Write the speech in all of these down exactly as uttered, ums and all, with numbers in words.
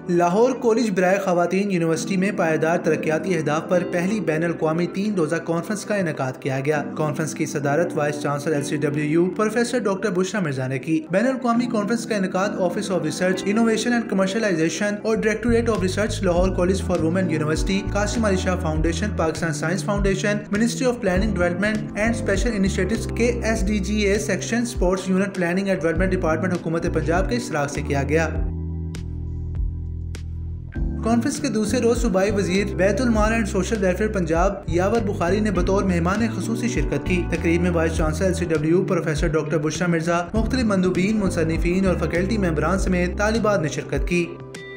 Lahore college برائے خواتین university میں پائیدار ترقیاتی اہداف پر پہلی بین الاقوامی تین روزہ کانفرنس کا انعقاد کیا گیا۔ کانفرنس کی صدارت vice chancellor L C W U professor doctor Bushra Mirza نے کی۔ بین الاقوامی کانفرنس کا انعقاد office of research innovation and commercialization اور directorate of research Lahore college for women university, Qasim Ali Shah foundation, Pakistan science foundation, ministry of planning development and special initiatives کے S D G A section sports unit planning and development department حکومت پنجاب کے اشتراک سے کیا گیا۔ Conference کے دوسرے روز صوبائی وزیر بیت المال and social welfare Punjab Yawar Bukhari نے بطور مہمان خصوصی شرکت کی۔ تقریب میں vice chancellor L C W U professor doctor Bushra Mirza, مختلف مندوبین، مصنفین اور فیکلٹی ممبران سمیت طالبات نے شرکت کی۔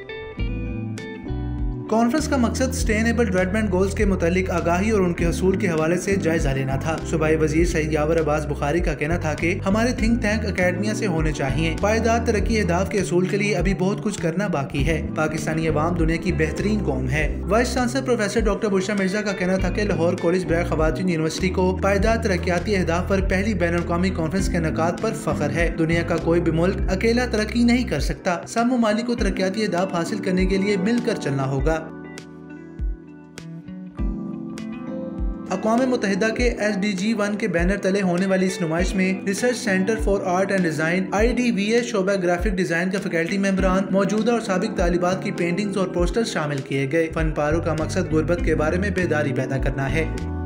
کانفرنس کا مقصد سسٹینیبل ڈیولپمنٹ گولز کے متعلق آگاہی اور ان کے حصول کے حوالے سے جائزہ لینا تھا۔ صوبائی وزیر سید یاور عباس بخاری کا کہنا تھا کہ ہمارے تھنک ٹینک اکیڈمیا سے ہونے چاہیے۔ پائیدار ترقی اہداف کے حصول کے لیے ابھی بہت کچھ کرنا باقی ہے۔ پاکستانی عوام دنیا کی بہترین قوم ہے۔ Vice chancellor professor doctor Bushra Mirza کا کہنا تھا کہ لاہور کالج برائے خواتین یونیورسٹی کو پائیدار ترقیاتی اہداف پر پہلی بین الاقوامی کانفرنس کے انعقاد پر فخر ہے۔ دنیا کا کوئی بھی ملک اکیلا ترقی نہیں کر سکتا۔ سب ممالک کو ترقیاتی اہداف حاصل کرنے کے لیے مل کر چلنا ہوگا۔ اقوام متحدہ کے ایس ڈی جی ون کے بینر تلے ہونے والی اس نمائش میں research center for art and design I D V S شعبہ گرافک ڈیزائن کا فیکلٹی ممبران، موجودہ اور سابق طالبات کی پینٹنگز اور پوسٹر شامل کیے گئے۔ فن پاروں کا مقصد غربت کے بارے میں بیداری پیدا کرنا ہے۔